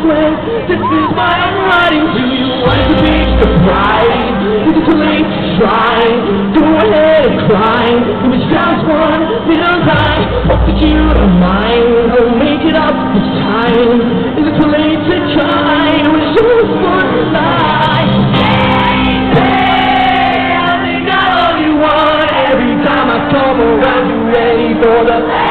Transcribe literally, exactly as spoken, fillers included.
when this is why I'm writing to you. Want to be surprised? Is it too late to try? Go ahead and cry. It was just one little time. Hope that you don't mind. I'll make it up this time. Is it too late to try? It was just one lie. Hey, I think I love you one. Every time I come around, you ready for the